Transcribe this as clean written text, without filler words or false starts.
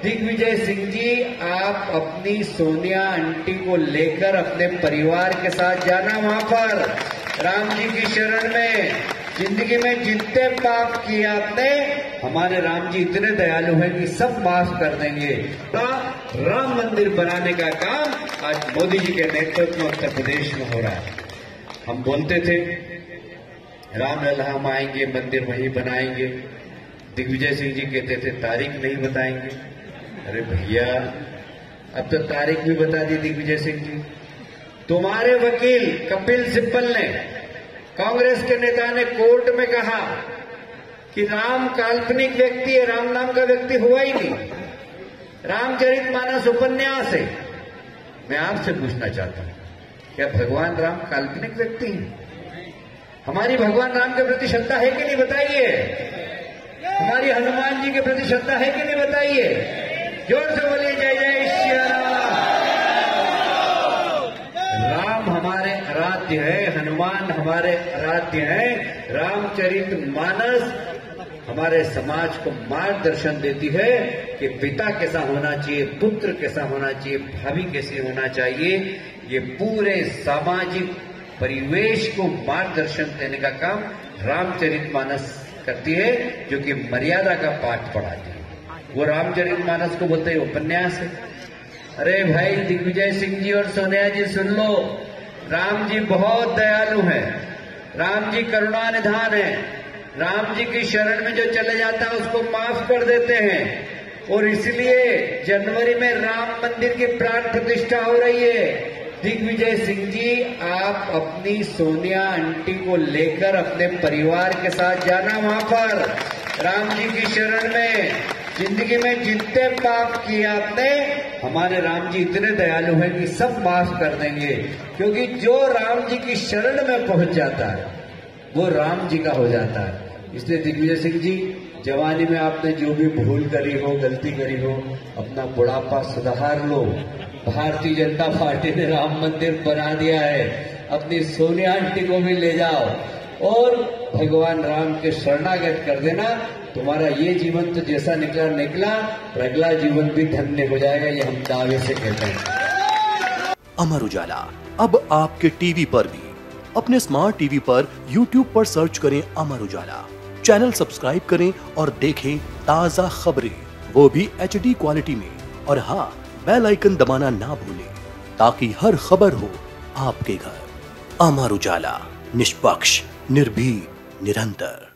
दिग्विजय सिंह जी, आप अपनी सोनिया आंटी को लेकर अपने परिवार के साथ जाना वहां पर राम जी की शरण में। जिंदगी में जितने पाप किए आपने, हमारे राम जी इतने दयालु हैं कि सब माफ कर देंगे। राम मंदिर बनाने का काम आज मोदी जी के नेतृत्व में उत्तर प्रदेश में हो रहा है। हम बोलते थे रामलला हम आएंगे, मंदिर वहीं बनाएंगे। दिग्विजय सिंह जी कहते थे तारीख नहीं बताएंगे। अरे भैया, अब तो तारीख भी बता दी दिग्विजय सिंह जी। तुम्हारे वकील कपिल सिब्बल ने, कांग्रेस के नेता ने कोर्ट में कहा कि राम काल्पनिक व्यक्ति है, राम नाम का व्यक्ति हुआ ही नहीं, रामचरितमानस उपन्यास है। मैं आपसे पूछना चाहता हूं, क्या भगवान राम काल्पनिक व्यक्ति हैं? हमारी भगवान राम के प्रति श्रद्धा है कि नहीं बताइए? हमारी हनुमान जी के प्रति श्रद्धा है कि नहीं बताइए? जोर से बोलिए जय जय श्री राम। राम हमारे आराध्य है, हनुमान हमारे आराध्य हैं। रामचरितमानस हमारे समाज को मार्गदर्शन देती है कि पिता कैसा होना चाहिए, पुत्र कैसा होना चाहिए, भाभी कैसे होना चाहिए। ये पूरे सामाजिक परिवेश को मार्गदर्शन देने का काम रामचरितमानस करती है, जो कि मर्यादा का पाठ पढ़ाती है। वो रामचरितमानस को बोलते हैं उपन्यास है। अरे भाई दिग्विजय सिंह जी और सोनिया जी सुन लो, राम जी बहुत दयालु हैं, राम जी करुणा निधान है। राम जी की शरण में जो चले जाता है उसको माफ कर देते हैं। और इसलिए जनवरी में राम मंदिर की प्राण प्रतिष्ठा हो रही है। दिग्विजय सिंह जी, आप अपनी सोनिया आंटी को लेकर अपने परिवार के साथ जाना वहां पर राम जी की शरण में। जिंदगी में जितने पाप किए आपने, हमारे राम जी इतने दयालु हैं कि सब माफ कर देंगे। क्योंकि जो राम जी की शरण में पहुंच जाता है वो राम जी का हो जाता है। इसलिए दिग्विजय सिंह जी, जवानी में आपने जो भी भूल करी हो, गलती करी हो, अपना बुढ़ापा सुधार लो। भारतीय जनता पार्टी ने राम मंदिर बना दिया है, अपनी सोनिया आंटी को भी ले जाओ और भगवान राम के शरणागत कर देना। तुम्हारा ये जीवन तो जैसा निकला निकला, और अगला जीवन भी धन्य हो जाएगा, ये हम दावे से कहते हैं। अमर उजाला अब आपके टीवी पर भी। अपने स्मार्ट टीवी पर YouTube पर सर्च करें अमर उजाला, चैनल सब्सक्राइब करें और देखें ताजा खबरें, वो भी HD क्वालिटी में। और हाँ, बेल आइकन दबाना ना भूलें ताकि हर खबर हो आपके घर। अमर उजाला, निष्पक्ष, निर्भीक, निरंतर।